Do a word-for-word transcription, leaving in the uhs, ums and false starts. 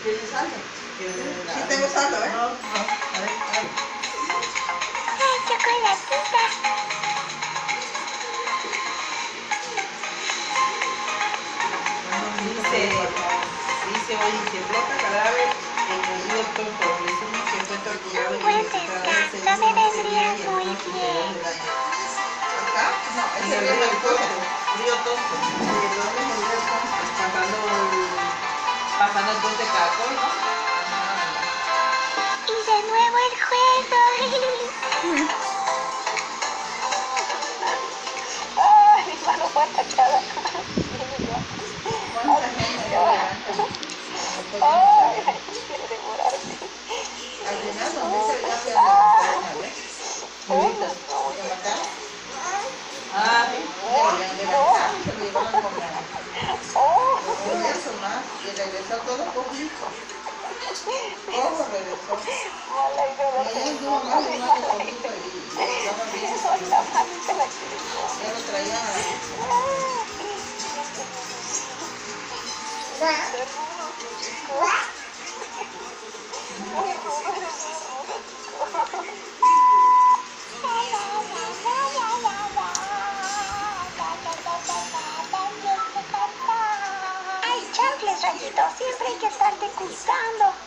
¿Tienes saldo? Sí tengo saldo, ¿eh? No, no, a ver, a ver. ¡Ay, chocolatita! Dice, dice, oye, se flota cadáver en el río Tonto. Presumen que fue torturado y Buen electrocutado. descanso, me vendría muy bien. ¿Acá? No, En ese el río río Mariposa. Tonto, río Tonto. ¿De dónde es el río Tonto? Pasando el, pasando el puente Caracol, ¿no? Y de nuevo el juego. Ay, mi mano fue atacada. ¿Cuánta gente levanta? Ay, quiere devorarme. Al final, donde se veía que levantaron a ver. Ahorita. ¿Lo mataron? Ah, sí. Le levantaron, se lo llevaron con la... Con eso más, y regresó todo cogido. Todo regresó. Y ella anduvo más de un año cogido y estaba bien. Ya lo traían a Ay, chancles, Rayito, siempre hay que estarte cuidando.